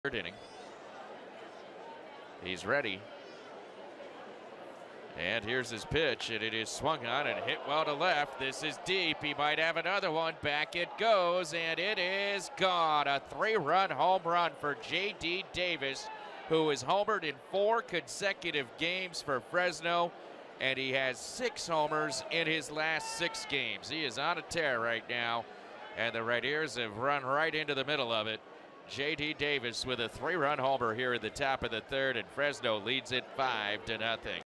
third inning. He's ready. And here's his pitch, and it is swung on and hit well to left. This is deep. He might have another one. Back it goes, and it is gone. A 3-run home run for J.D. Davis, who has homered in 4 consecutive games for Fresno, and he has 6 homers in his last 6 games. He is on a tear right now, and the Rainiers have run right into the middle of it. J.D. Davis with a 3-run homer here at the top of the third, and Fresno leads it 5-0.